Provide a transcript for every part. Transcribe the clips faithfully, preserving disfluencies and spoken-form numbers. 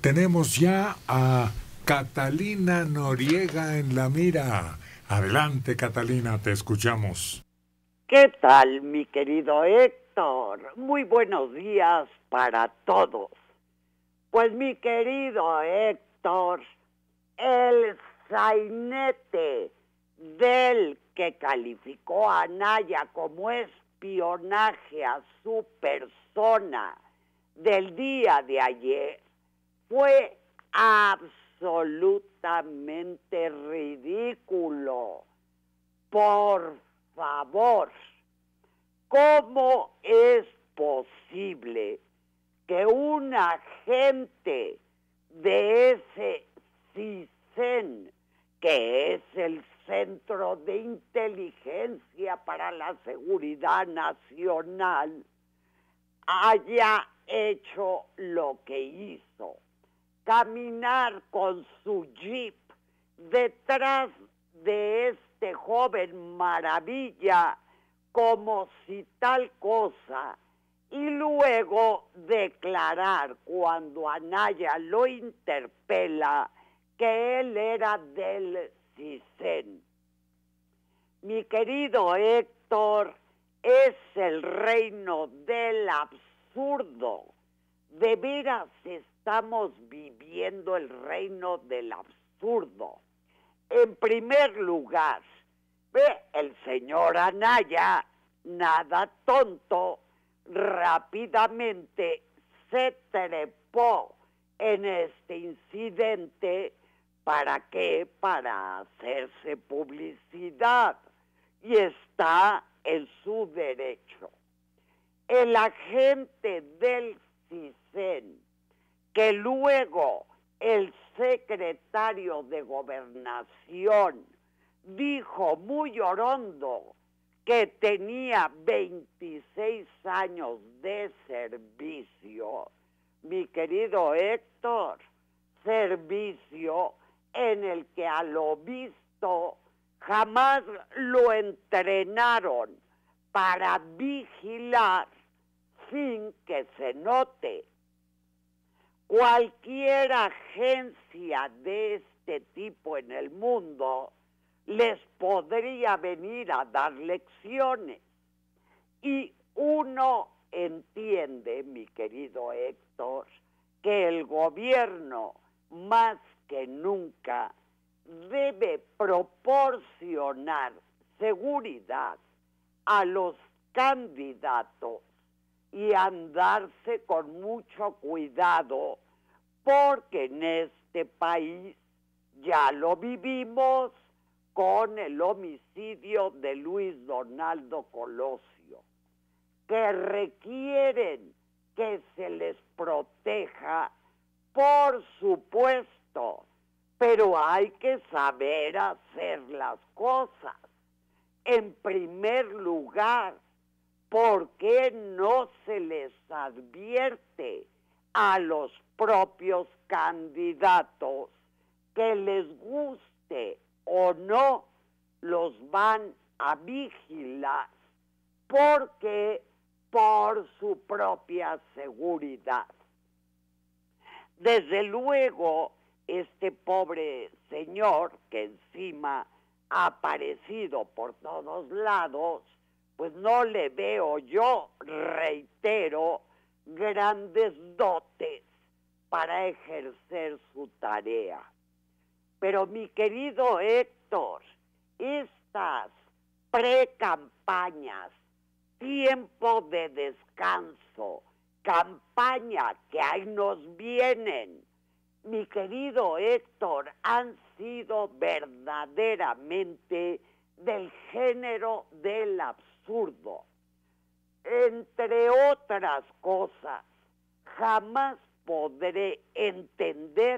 Tenemos ya a Catalina Noriega en la mira. Adelante, Catalina, te escuchamos. ¿Qué tal, mi querido Héctor? Muy buenos días para todos. Pues mi querido Héctor, el sainete del que calificó a Anaya como espionaje a su persona del día de ayer fue absolutamente ridículo. Por favor, ¿cómo es posible que un agente de ese CISEN, que es el Centro de Inteligencia para la Seguridad Nacional, haya hecho lo que hizo? Caminar con su jeep detrás de este joven maravilla como si tal cosa, y luego declarar cuando Anaya lo interpela que él era del CISEN. Mi querido Héctor, es el reino del absurdo. De veras estamos viviendo el reino del absurdo. En primer lugar, ve, el señor Anaya, nada tonto, rápidamente se trepó en este incidente. ¿Para qué? Para hacerse publicidad. Y está en su derecho. El agente del CISEN, que luego el secretario de Gobernación dijo muy orondo que tenía veintiséis años de servicio, mi querido Héctor, servicio en el que a lo visto jamás lo entrenaron para vigilar sin que se note. Cualquier agencia de este tipo en el mundo les podría venir a dar lecciones. Y uno entiende, mi querido Héctor, que el gobierno más que nunca debe proporcionar seguridad a los candidatos y andarse con mucho cuidado, porque en este país ya lo vivimos con el homicidio de Luis Donaldo Colosio, que requieren que se les proteja, por supuesto, pero hay que saber hacer las cosas. En primer lugar, ¿por qué no se les advierte a los propios candidatos que les guste o no los van a vigilar? Porque por su propia seguridad. Desde luego, este pobre señor que encima ha aparecido por todos lados, pues no le veo yo, reitero, grandes dotes para ejercer su tarea. Pero mi querido Héctor, estas precampañas, tiempo de descanso, campaña que ahí nos vienen, mi querido Héctor, han sido verdaderamente del género del absurdo. Entre otras cosas, jamás podré entender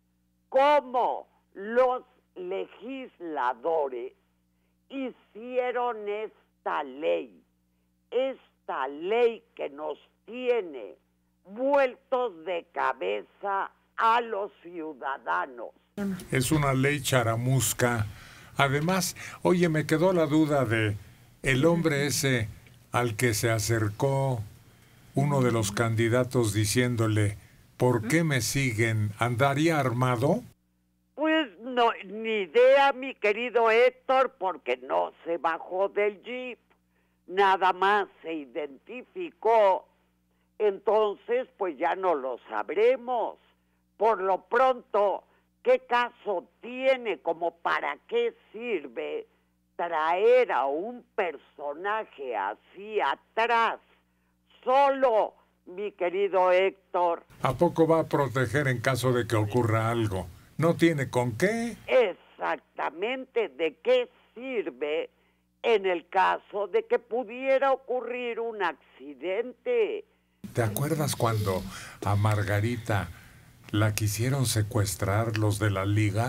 cómo los legisladores hicieron esta ley, esta ley que nos tiene vueltos de cabeza a los ciudadanos. Es una ley charamusca. Además, oye, me quedó la duda de el hombre ese al que se acercó uno de los candidatos diciéndole, ¿Por qué me siguen? ¿Andaría armado? Pues no, ni idea, mi querido Héctor, porque no se bajó del jeep. Nada más se identificó. Entonces, pues ya no lo sabremos. Por lo pronto, ¿qué caso tiene, como para qué sirve traer a un personaje así atrás? Solo, mi querido Héctor. ¿A poco va a proteger en caso de que ocurra algo? ¿No tiene con qué? Exactamente, ¿de qué sirve en el caso de que pudiera ocurrir un accidente? ¿Te acuerdas cuando a Margarita la quisieron secuestrar los de la Liga?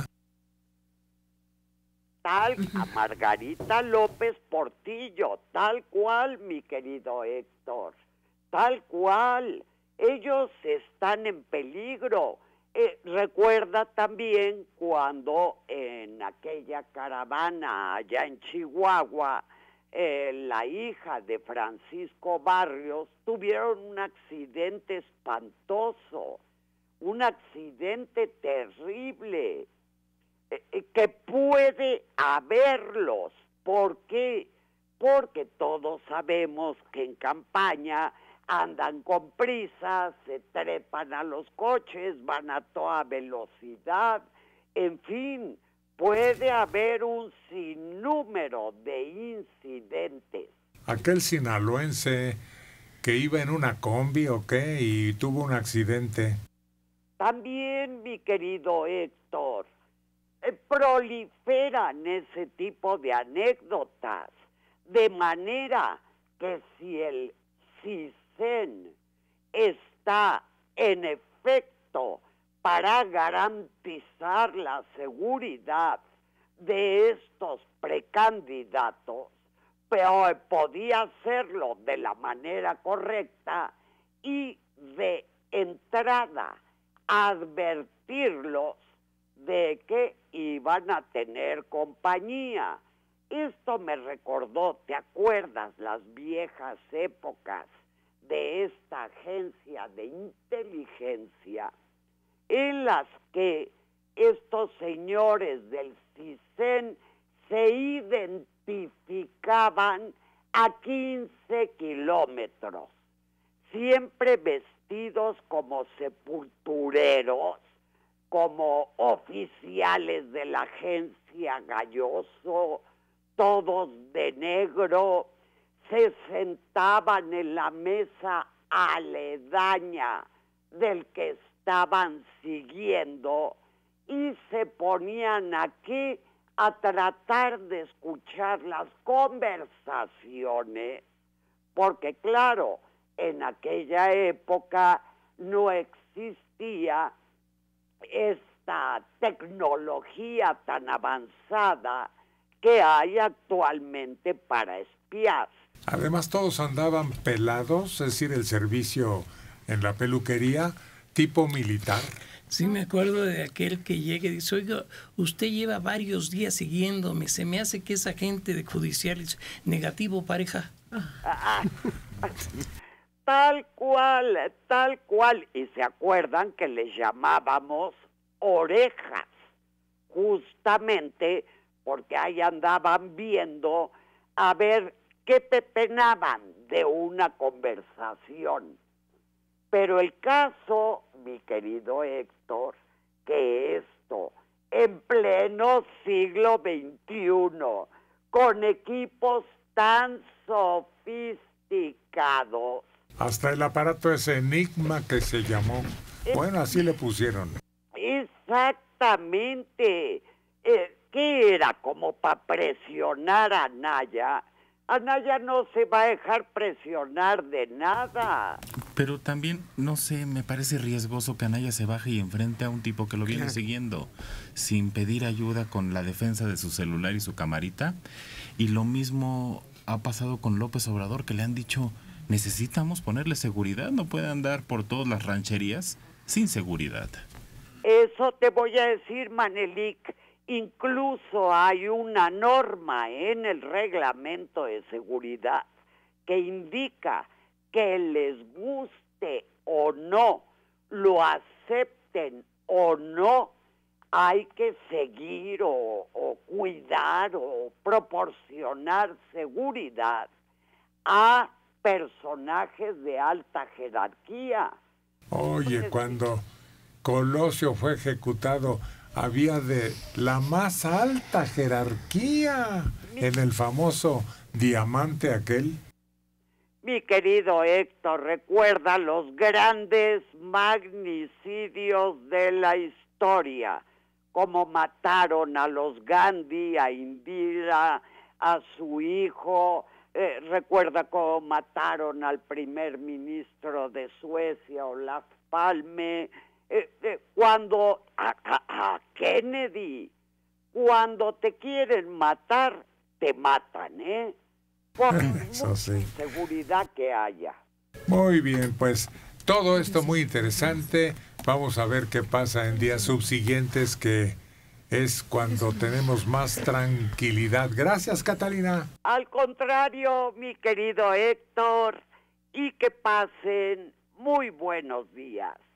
Tal, a Margarita López Portillo, tal cual, mi querido Héctor, tal cual. Ellos están en peligro. Eh, recuerda también cuando en aquella caravana allá en Chihuahua, eh, la hija de Francisco Barrios tuvieron un accidente espantoso, un accidente terrible, eh, que puede haberlos. ¿Por qué? Porque todos sabemos que en campaña andan con prisa, se trepan a los coches, van a toda velocidad, en fin, puede haber un sinnúmero de incidentes. Aquel sinaloense que iba en una combi o qué y tuvo un accidente. También, mi querido Héctor, eh, proliferan ese tipo de anécdotas, de manera que si el CISEN está en efecto para garantizar la seguridad de estos precandidatos, pero podía hacerlo de la manera correcta y de entrada advertirlos de que iban a tener compañía. Esto me recordó, ¿te acuerdas las viejas épocas de esta agencia de inteligencia en las que estos señores del CISEN se identificaban a quince kilómetros, siempre vestidos como sepultureros, como oficiales de la agencia Galloso, todos de negro, se sentaban en la mesa aledaña del que estaban siguiendo y se ponían aquí a tratar de escuchar las conversaciones, porque claro, en aquella época no existía esta tecnología tan avanzada que hay actualmente para espiar. Además todos andaban pelados, es decir, el servicio en la peluquería tipo militar. Sí, me acuerdo de aquel que llega y dice, oiga, usted lleva varios días siguiéndome, se me hace que es agente de judiciales. Negativo, pareja. Ah, tal cual, tal cual. Y se acuerdan que les llamábamos orejas, justamente porque ahí andaban viendo a ver qué pepenaban de una conversación. Pero el caso, mi querido Héctor, que esto, en pleno siglo veintiuno, con equipos tan sofisticados. Hasta el aparato ese Enigma que se llamó. Bueno, así le pusieron. Exactamente. Eh, ¿Qué era? Como para presionar a Anaya. Anaya no se va a dejar presionar de nada. Pero también, no sé, me parece riesgoso que Anaya se baje y enfrente a un tipo que lo viene siguiendo, sin pedir ayuda con la defensa de su celular y su camarita. Y lo mismo ha pasado con López Obrador, que le han dicho, necesitamos ponerle seguridad, no puede andar por todas las rancherías sin seguridad. Eso te voy a decir, Manelik. Incluso hay una norma en el reglamento de seguridad que indica que les guste o no lo acepten o no, hay que seguir o, o cuidar o proporcionar seguridad a personajes de alta jerarquía. Oye, cuando Colosio fue ejecutado, había de la más alta jerarquía en el famoso diamante aquel. Mi querido Héctor, recuerda los grandes magnicidios de la historia, como mataron a los Gandhi, a Indira, a su hijo. Eh, recuerda cómo mataron al primer ministro de Suecia, Olof Palme. Eh, eh, cuando a, a, a Kennedy, cuando te quieren matar, te matan, ¿eh? Por Eso mucha sí. inseguridad que haya. Muy bien, pues todo esto muy interesante. Vamos a ver qué pasa en días subsiguientes, que es cuando tenemos más tranquilidad. Gracias, Catalina. Al contrario, mi querido Héctor, y que pasen muy buenos días.